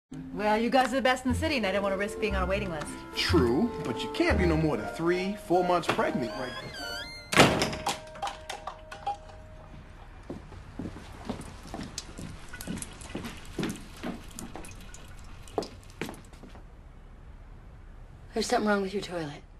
Well, you guys are the best in the city, and I don't want to risk being on a waiting list. True, but you can't be no more than 3-4 months pregnant right now. There's something wrong with your toilet.